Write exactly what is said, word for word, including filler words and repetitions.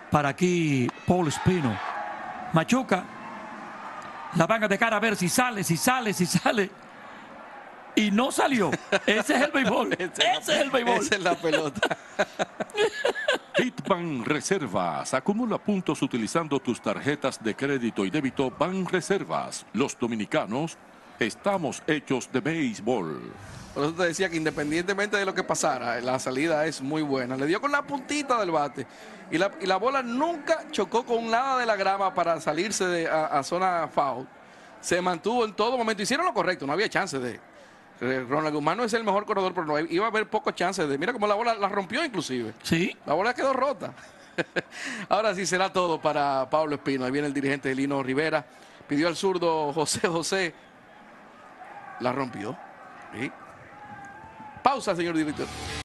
para aquí Paul Espino. Machuca. La van a dejar a ver si sale, si sale, si sale. Y no salió. Ese es el béisbol. Ese es el béisbol. Esa es la pelota. Hitman Reservas. Acumula puntos utilizando tus tarjetas de crédito y débito Ban Reservas. Los dominicanos estamos hechos de béisbol. Por eso te decía que independientemente de lo que pasara, la salida es muy buena. Le dio con la puntita del bate. Y la, y la bola nunca chocó con nada de la grama para salirse de, a, a zona foul. Se mantuvo en todo momento. Hicieron lo correcto, no había chance de... Ronald Guzmán no es el mejor corredor, pero no, iba a haber pocos chances de... Mira cómo la bola la rompió inclusive. Sí. La bola quedó rota. Ahora sí será todo para Pablo Espino. Ahí viene el dirigente Lino Rivera. Pidió al zurdo José José. La rompió. ¿Sí? Pausa, señor director.